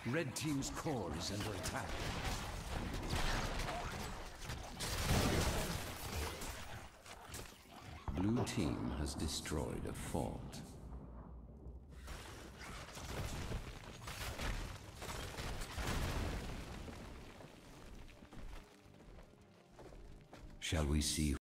Red team's core is under attack. Blue team has destroyed a fort. Shall we see